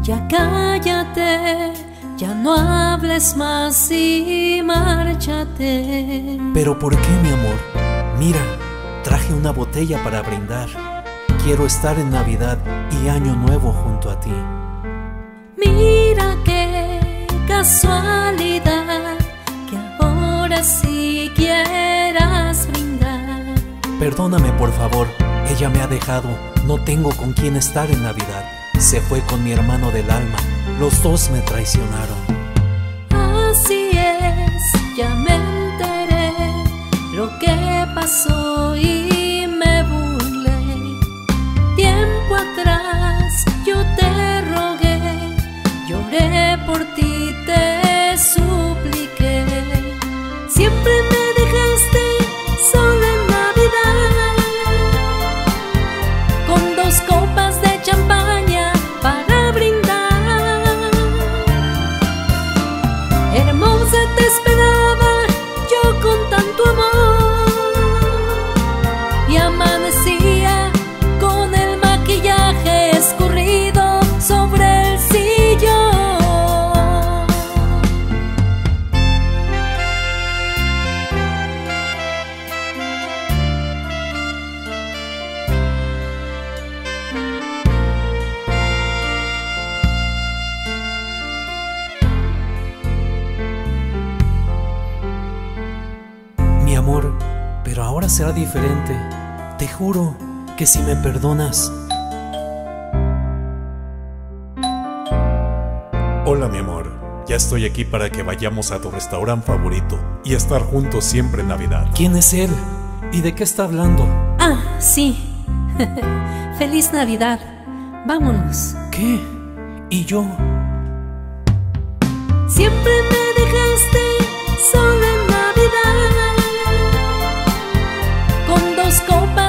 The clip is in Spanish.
Ya cállate, ya no hables más y márchate. ¿Pero por qué, mi amor? Mira, traje una botella para brindar. Quiero estar en Navidad y Año Nuevo junto a ti. Mira qué casualidad que ahora sí quieras brindar. Perdóname, por favor, ella me ha dejado. No tengo con quién estar en Navidad. Se fue con mi hermano del alma. Los dos me traicionaron. Así es, ya me enteré lo que pasó y me burlé. Tiempo atrás yo te rogué, lloré por ti, te supliqué. Siempre me dejaste sola en Navidad, con 2 copas de champaña para brindar. Hermosa te esperaba yo con tanto amor, y amanecía con el maquillaje escurrido sobre el sillón. Mi amor, pero ahora será diferente. Te juro que si me perdonas. Hola, mi amor. Ya estoy aquí para que vayamos a tu restaurante favorito y estar juntos siempre en Navidad. ¿Quién es él? ¿Y de qué está hablando? Ah, sí. Feliz Navidad. Vámonos. ¿Qué? ¿Y yo? Siempre me dejaste sola en Navidad, con 2 copas